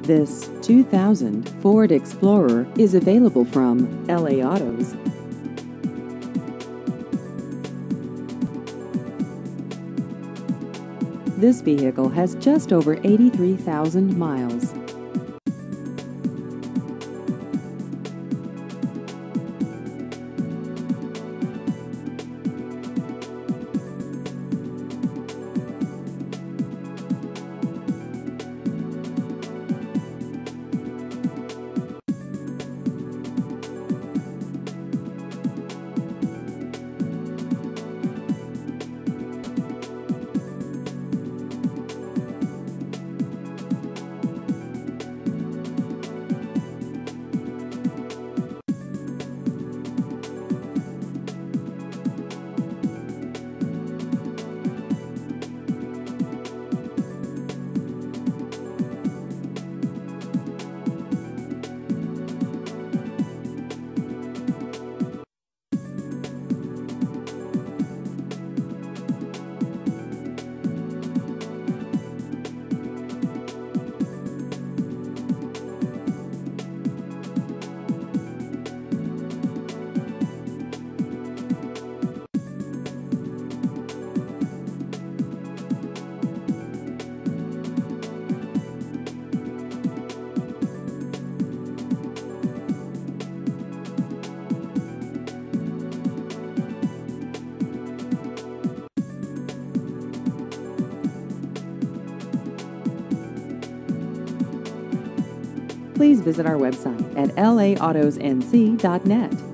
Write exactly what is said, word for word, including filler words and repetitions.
This two thousand Ford Explorer is available from L A Autos. This vehicle has just over eighty-three thousand miles. Please visit our website at L A autos N C dot net.